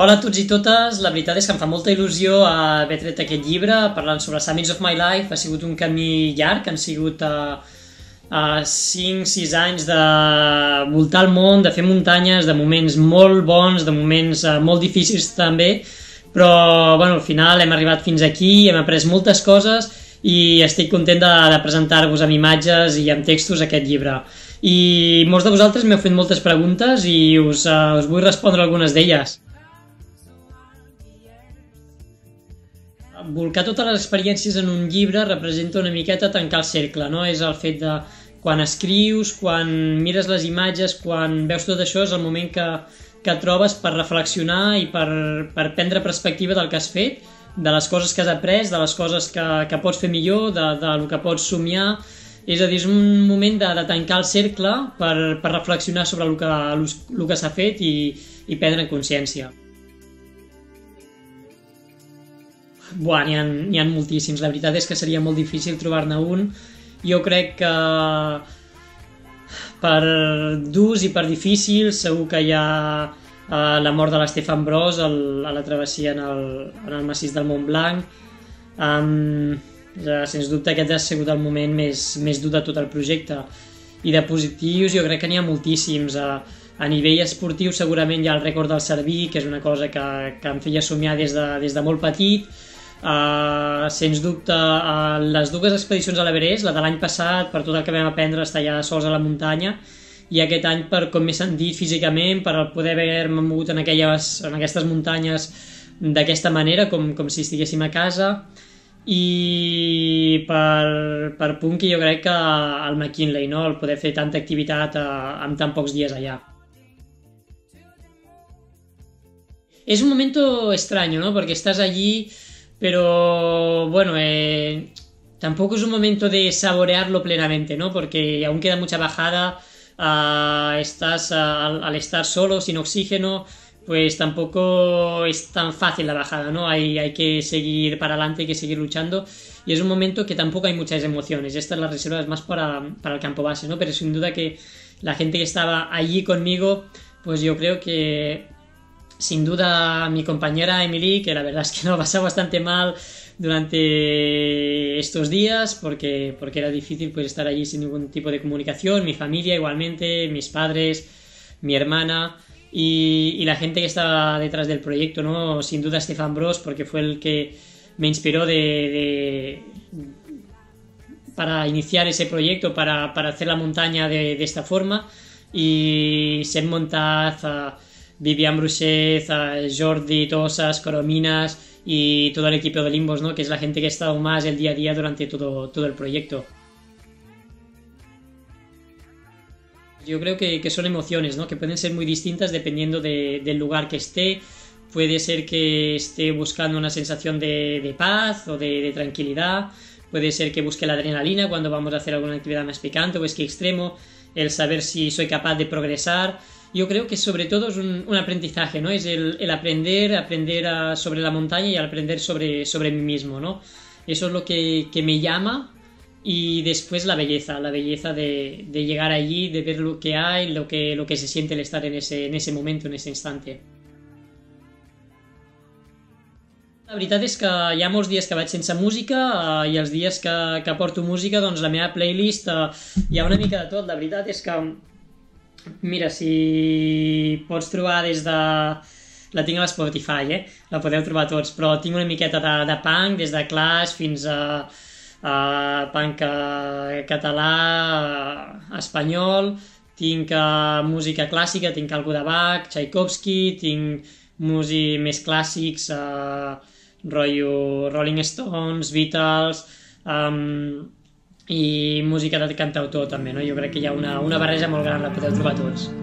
Hola a tots i totes, la veritat és que em fa molta il·lusió haver tret aquest llibre parlant sobre Summits of My Life. Ha sigut un camí llarg, han sigut 5-6 anys de voltar el món, de fer muntanyes, de moments molt bons, de moments molt difícils també, però bueno, al final hem arribat fins aquí, hem après moltes coses i estic content de presentar-vos amb imatges i amb textos aquest llibre. I molts de vosaltres m'heu fet moltes preguntes i us vull respondre algunes d'elles. Volcar totes les experiències en un llibre representa una miqueta tancar el cercle, no? És el fet de quan escrius, quan mires les imatges, quan veus tot això, és el moment que trobes per reflexionar i per prendre perspectiva del que has fet, de les coses que has après, de les coses que pots fer millor, del que pots somiar. És a dir, és un moment de tancar el cercle per reflexionar sobre el que s'ha fet i prendre consciència. Buah, n'hi ha moltíssims. La veritat és que seria molt difícil trobar-ne un. Jo crec que per durs i per difícils segur que hi ha la mort de l'Stefan Bros a la travessia en el massís del Mont Blanc. Sens dubte aquest ha sigut el moment més dur de tot el projecte. I de positius jo crec que n'hi ha moltíssims. A nivell esportiu segurament hi ha el rècord del Cerví, que és una cosa que em feia somiar des de molt petit. Sens dubte les dues expedicions a l'Everest, la de l'any passat per tot el que vam aprendre a estar allà sols a la muntanya, i aquest any per com m'he sentit físicament, per poder haver-me mogut en aquestes muntanyes d'aquesta manera, com si estiguéssim a casa, i per punt que jo crec que el McKinley, no? El poder fer tanta activitat en tan pocs dies allà. Es un momento extraño, ¿no? Porque estás allí, pero bueno, tampoco es un momento de saborearlo plenamente, ¿no? Porque aún queda mucha bajada, estás al estar solo, sin oxígeno, pues tampoco es tan fácil la bajada, ¿no? Hay que seguir para adelante, hay que seguir luchando, y es un momento que tampoco hay muchas emociones. Esta es la reserva, es más para el campo base, ¿no? Pero sin duda que la gente que estaba allí conmigo, pues yo creo que sin duda mi compañera Emily, que la verdad es que lo ha pasado bastante mal durante estos días porque era difícil pues estar allí sin ningún tipo de comunicación, mi familia igualmente, mis padres, mi hermana y la gente que estaba detrás del proyecto, ¿no? Sin duda Stefan Bros, porque fue el que me inspiró para iniciar ese proyecto, para hacer la montaña de esta forma, y Seb Montaz, Vivian Bruchet, Jordi Tosas, Corominas y todo el equipo de Limbos, ¿no? Que es la gente que ha estado más el día a día durante todo el proyecto. Yo creo que son emociones, ¿no? Que pueden ser muy distintas dependiendo del lugar que esté. Puede ser que esté buscando una sensación de paz o de tranquilidad. Puede ser que busque la adrenalina cuando vamos a hacer alguna actividad más picante o esquí extremo. El saber si soy capaz de progresar. Yo creo que sobre todo es un aprendizaje, ¿no? Es el aprender sobre la montaña y aprender sobre mí mismo, ¿no? Eso es lo que me llama, y después la belleza de llegar allí, de ver lo que hay, lo que se siente el estar en ese momento, en ese instante. La veritat és que hi ha molts dies que vaig sense música i els dies que porto música, doncs la meva playlist hi ha una mica de tot. La veritat és que mira, si pots trobar des de... La tinc a l'Spotify, la podeu trobar tots, però tinc una miqueta de punk, des de Clash fins a punk català, espanyol, tinc música clàssica, tinc algo de Bach, Tchaikovsky, tinc músics més clàssics, rotllo Rolling Stones, Beatles, i música de cantautor també, no? Jo crec que hi ha una barreja molt gran, la podeu trobar tots.